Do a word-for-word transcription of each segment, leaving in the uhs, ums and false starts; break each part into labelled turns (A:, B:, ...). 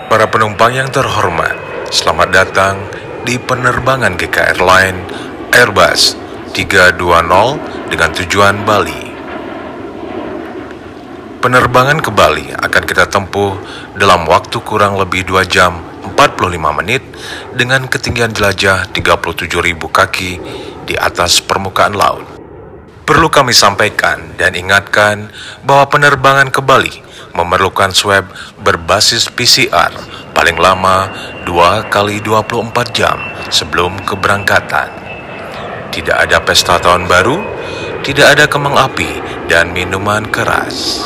A: Para penumpang yang terhormat, selamat datang di penerbangan G K Airline Airbus tiga dua nol dengan tujuan Bali. Penerbangan ke Bali akan kita tempuh dalam waktu kurang lebih dua jam empat puluh lima menit dengan ketinggian jelajah tiga puluh tujuh ribu kaki di atas permukaan laut. Perlu kami sampaikan dan ingatkan bahwa penerbangan ke Bali memerlukan swab berbasis P C R paling lama dua kali dua puluh empat jam sebelum keberangkatan. Tidak ada pesta tahun baru, tidak ada kembang api dan minuman keras.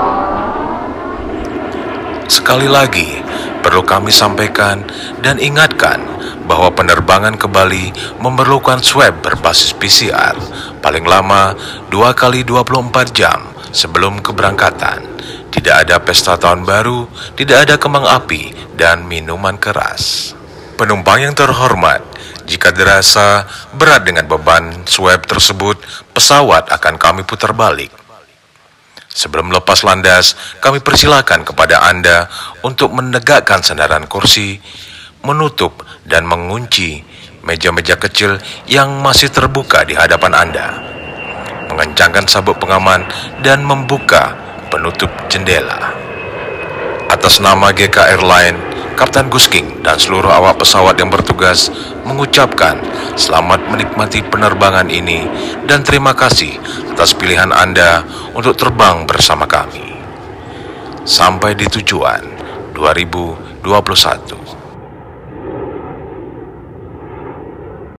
A: Sekali lagi, perlu kami sampaikan dan ingatkan bahwa penerbangan ke Bali memerlukan swab berbasis P C R paling lama dua kali dua puluh empat jam sebelum keberangkatan. Tidak ada pesta tahun baru, tidak ada kembang api dan minuman keras. Penumpang yang terhormat, jika dirasa berat dengan beban swab tersebut, pesawat akan kami putar balik. Sebelum lepas landas, kami persilakan kepada Anda untuk menegakkan sandaran kursi, menutup dan mengunci meja-meja kecil yang masih terbuka di hadapan Anda, mengencangkan sabuk pengaman dan membuka penutup jendela. Atas nama G K Airline, Kapten Gusking dan seluruh awak pesawat yang bertugas mengucapkan selamat menikmati penerbangan ini dan terima kasih atas pilihan Anda untuk terbang bersama kami. Sampai di tujuan dua ribu dua puluh satu.